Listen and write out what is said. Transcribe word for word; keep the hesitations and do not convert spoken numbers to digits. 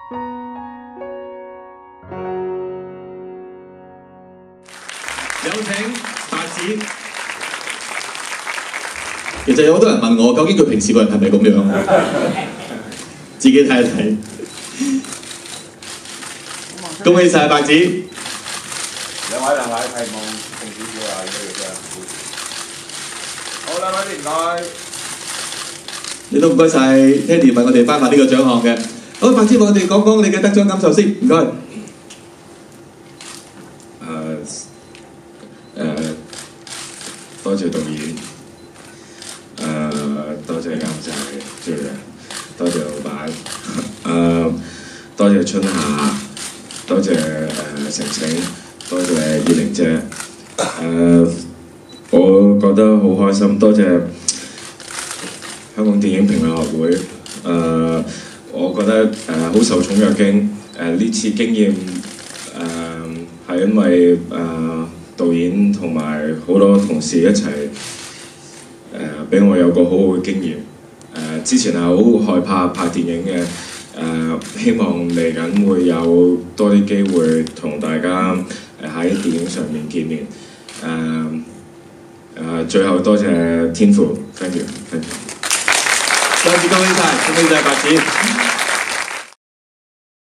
有請白只。其實有好多人問我，究竟佢平時個人係咪咁樣？自己睇一睇。恭喜晒白只！ 兩位兩位係望靜少少啊，呢個嘢。好，兩位唔該。 你都唔該晒 Teddy 為我哋頒發呢個獎項嘅。好，白只為我哋講講你嘅得獎感受先，唔該。誒誒，多謝導演，誒多謝監製，最多謝老闆，誒多謝春夏，多謝誒晴晴，多謝葉玲姐，誒我覺得好開心，多謝香港電影評論學會，誒我覺得誒好受寵若驚，誒呢次經驗誒係因為誒導演同埋好多同事一齊誒俾我有個好好嘅經驗。誒之前係好害怕拍電影嘅，誒希望嚟緊會有多啲機會同大家誒喺電影上面見面。誒誒最後多謝天父 ，thank you，thank you。 再次恭喜晒，恭喜晒白只。